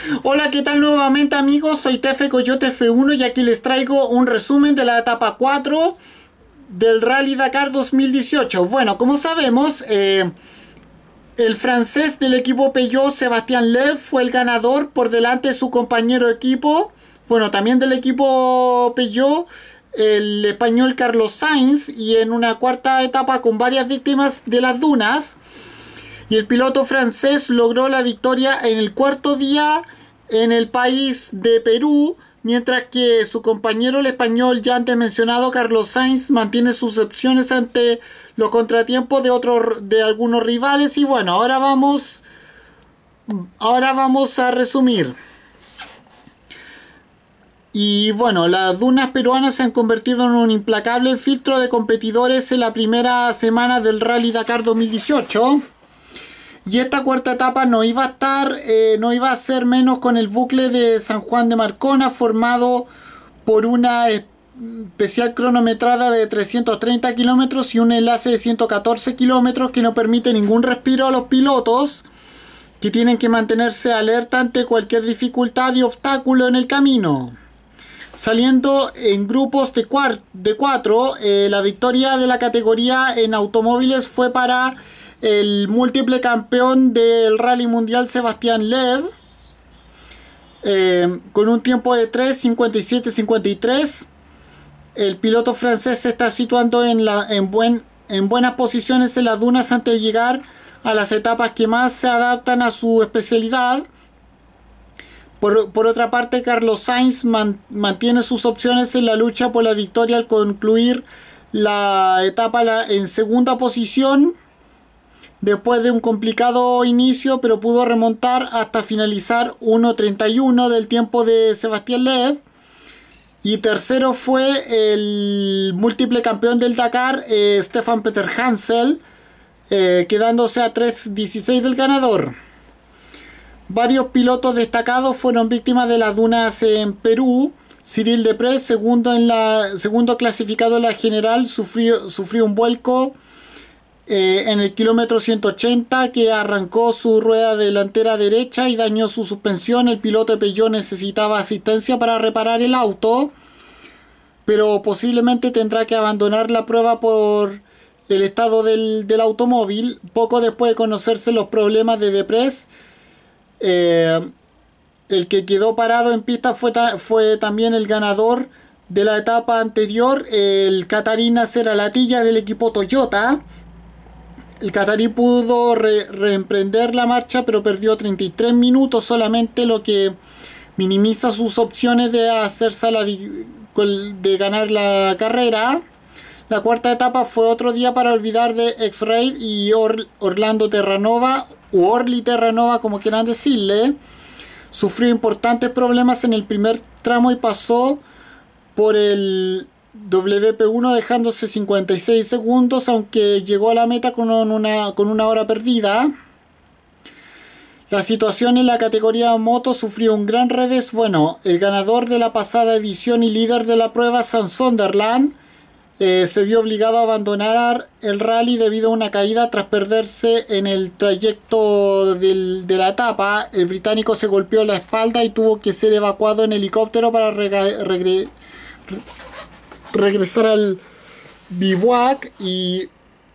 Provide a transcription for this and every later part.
Hola, ¿qué tal nuevamente amigos? Soy Tefe Coyote F1 y aquí les traigo un resumen de la etapa 4 del Rally Dakar 2018. Bueno, como sabemos, el francés del equipo Peugeot, Sébastien Loeb, fue el ganador por delante de su compañero de equipo. Bueno, también del equipo Peugeot, el español Carlos Sainz, y en una cuarta etapa con varias víctimas de las dunas. Y el piloto francés logró la victoria en el cuarto día en el país de Perú, mientras que su compañero el español ya antes mencionado Carlos Sainz mantiene sus opciones ante los contratiempos de algunos rivales. Y bueno, ahora vamos a resumir. Y bueno, las dunas peruanas se han convertido en un implacable filtro de competidores en la primera semana del Rally Dakar 2018. Y esta cuarta etapa no iba a ser menos con el bucle de San Juan de Marcona, formado por una especial cronometrada de 330 kilómetros y un enlace de 114 kilómetros que no permite ningún respiro a los pilotos, que tienen que mantenerse alerta ante cualquier dificultad y obstáculo en el camino. Saliendo en grupos de cuatro, la victoria de la categoría en automóviles fue para el múltiple campeón del Rally Mundial Sébastien Loeb, con un tiempo de 3:57:53. El piloto francés se está situando en buenas posiciones en las dunas antes de llegar a las etapas que más se adaptan a su especialidad. Por otra parte, Carlos Sainz mantiene sus opciones en la lucha por la victoria al concluir la etapa en segunda posición, después de un complicado inicio, pero pudo remontar hasta finalizar 1:31 del tiempo de Sébastien Loeb. Y tercero fue el múltiple campeón del Dakar, Stefan Peter Hansel, quedándose a 3:16 del ganador. Varios pilotos destacados fueron víctimas de las dunas en Perú. Cyril Deprez, segundo clasificado en la general, sufrió un vuelco en el kilómetro 180 que arrancó su rueda delantera derecha y dañó su suspensión. El piloto de Peugeot necesitaba asistencia para reparar el auto, pero posiblemente tendrá que abandonar la prueba por el estado del automóvil. Poco después de conocerse los problemas de Deprez, el que quedó parado en pista fue también el ganador de la etapa anterior, el catarí Nasser Al-Attiyah del equipo Toyota. El catarí pudo reemprender la marcha, pero perdió 33 minutos solamente, lo que minimiza sus opciones de de ganar la carrera. La cuarta etapa fue otro día para olvidar de X-Raid y Orlando Terranova, u Orly Terranova, como quieran decirle. Sufrió importantes problemas en el primer tramo y pasó por el WP1 dejándose 56 segundos, aunque llegó a la meta con una hora perdida. La situación en la categoría moto sufrió un gran revés. Bueno, el ganador de la pasada edición y líder de la prueba, Sam Sunderland, se vio obligado a abandonar el rally debido a una caída tras perderse en el trayecto de la etapa. El británico se golpeó la espalda y tuvo que ser evacuado en helicóptero para regresar al bivouac. Y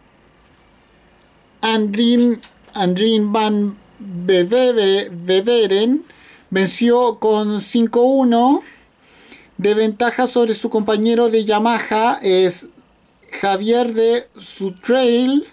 Andrien van Beveren venció con 5:1 de ventaja sobre su compañero de Yamaha, es Javier de Sutrail.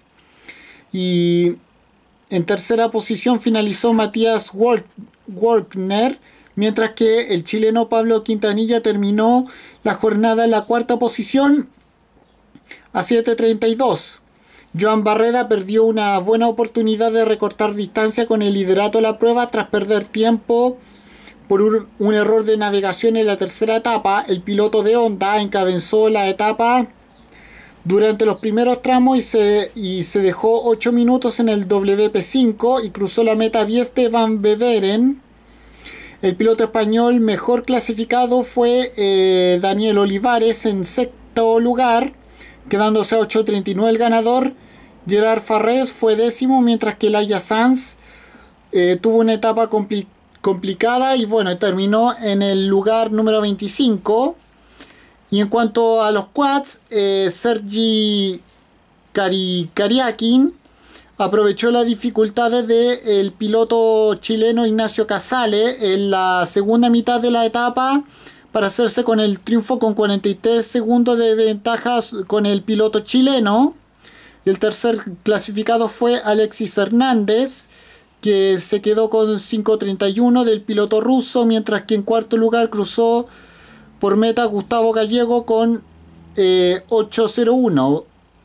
Y en tercera posición finalizó Matías Walkner, mientras que el chileno Pablo Quintanilla terminó la jornada en la cuarta posición a 7:32. Joan Barreda perdió una buena oportunidad de recortar distancia con el liderato de la prueba tras perder tiempo por un error de navegación en la tercera etapa. El piloto de Honda encabezó la etapa durante los primeros tramos y se dejó 8 minutos en el WP5 y cruzó la meta 10 de Van Beveren. El piloto español mejor clasificado fue Daniel Olivares en sexto lugar, quedándose a 8:39 el ganador. Gerard Farrés fue décimo, mientras que Laia Sanz tuvo una etapa complicada y bueno, terminó en el lugar número 25. Y en cuanto a los quads, Sergi Kariakin aprovechó las dificultades del piloto chileno Ignacio Casale en la segunda mitad de la etapa para hacerse con el triunfo con 43 segundos de ventaja con el piloto chileno. El tercer clasificado fue Alexis Hernández, que se quedó con 5.31 del piloto ruso, mientras que en cuarto lugar cruzó por meta Gustavo Gallego con 8.01.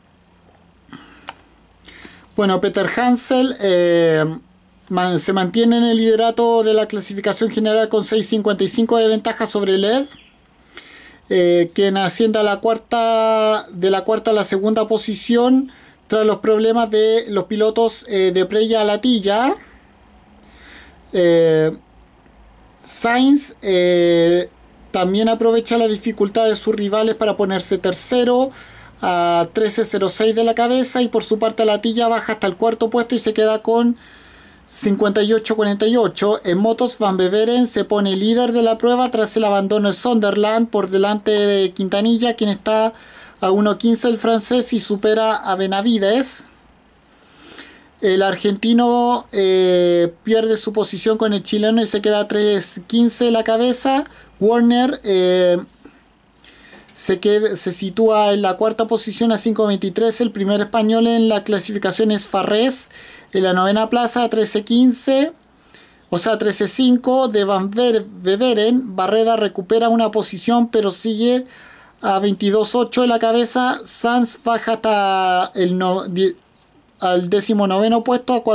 Bueno, Peter Hansel se mantiene en el liderato de la clasificación general con 6.55 de ventaja sobre Led, quien asciende a de la cuarta a la segunda posición tras los problemas de los pilotos de Preya a Latilla. Sainz también aprovecha la dificultad de sus rivales para ponerse tercero a 13.06 de la cabeza, y por su parte Latilla baja hasta el cuarto puesto y se queda con 58.48. En motos, Van Beveren se pone líder de la prueba tras el abandono de Sunderland por delante de Quintanilla, quien está a 1.15 el francés y supera a Benavides. El argentino pierde su posición con el chileno y se queda a 3.15 la cabeza. Warner se sitúa en la cuarta posición a 5.23. El primer español en la clasificación es Farrés, en la novena plaza a 13.15. O sea, 13.5 de Van Beveren. Barreda recupera una posición pero sigue a 22.8 en la cabeza. Sanz baja hasta al 19º puesto a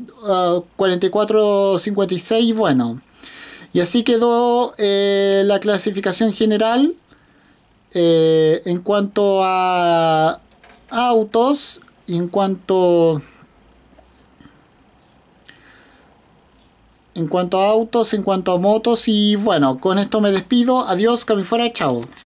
44.56. Bueno, y así quedó la clasificación general. En cuanto a autos, en cuanto a motos, y bueno, con esto me despido. Adiós, que me fuera, chao.